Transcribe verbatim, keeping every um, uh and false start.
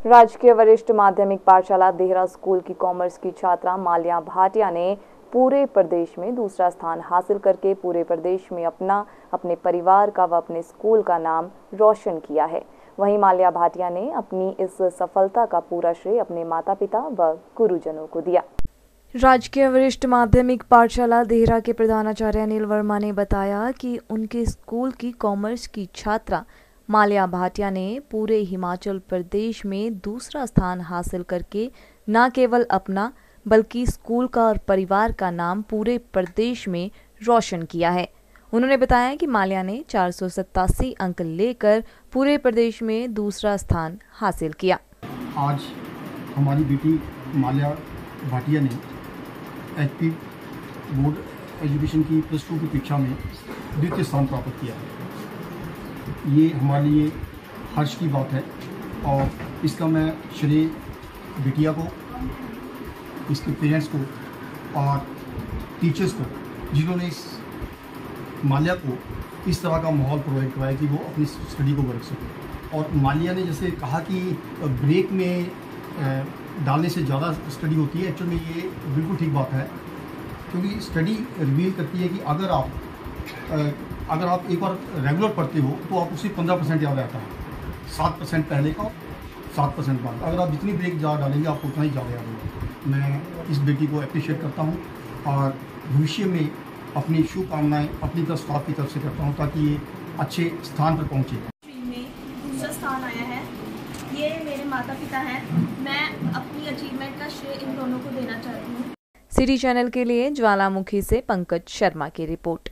राजकीय वरिष्ठ माध्यमिक पाठशाला देहरा स्कूल की कॉमर्स की छात्रा माल्या भाटिया ने पूरे प्रदेश में दूसरा स्थान हासिल करके पूरे प्रदेश में अपना, अपने परिवार का व अपने स्कूल का नाम रोशन किया है। वहीं माल्या भाटिया ने अपनी इस सफलता का पूरा श्रेय अपने माता पिता व गुरुजनों को दिया। राजकीय वरिष्ठ माध्यमिक पाठशाला देहरा के प्रधानाचार्य अनिल वर्मा ने बताया कि उनके स्कूल की कॉमर्स की छात्रा माल्या भाटिया ने पूरे हिमाचल प्रदेश में दूसरा स्थान हासिल करके न केवल अपना बल्कि स्कूल का और परिवार का नाम पूरे प्रदेश में रोशन किया है। उन्होंने बताया कि माल्या ने चार सौ सत्तासी अंक लेकर पूरे प्रदेश में दूसरा स्थान हासिल किया। आज हमारी बेटी माल्या भाटिया ने एचपी बोर्ड एजुकेशन की प्लस टू की परीक्षा में द्वितीय स्थान प्राप्त किया है। ये हमारे लिए हर्ष की बात है और इसका मैं श्रेय बिटिया को, इसके पेरेंट्स को और टीचर्स को, जिन्होंने इस माल्या को इस तरह का माहौल प्रोवाइड करवाया कि वो अपनी स्टडी को वर्क सके। और माल्या ने जैसे कहा कि ब्रेक में डालने से ज़्यादा स्टडी होती है, एक्चुअल में ये बिल्कुल ठीक बात है, क्योंकि स्टडी रिवील करती है कि अगर आप अगर आप एक बार रेगुलर पढ़ते हो तो आप उसे पंद्रह परसेंट याद रहता है, सात परसेंट पहले का, सात परसेंट बाद। अगर आप जितनी ब्रेक ज़्यादा डालेंगे आपको उतना ही ज़्यादा याद होगा। मैं इस बेटी को अप्रिशिएट करता हूँ और भविष्य में अपनी शुभकामनाएं अपनी तरफ स्टाफ की तरफ से करता हूँ ताकि ये अच्छे स्थान पर पहुँचे। में दूसरा स्थान आया है, ये मेरे माता पिता हैं। मैं अपनी अचीवमेंट का श्रेय इन दोनों को देना चाहती हूँ। सिटी चैनल के लिए ज्वालामुखी से पंकज शर्मा की रिपोर्ट।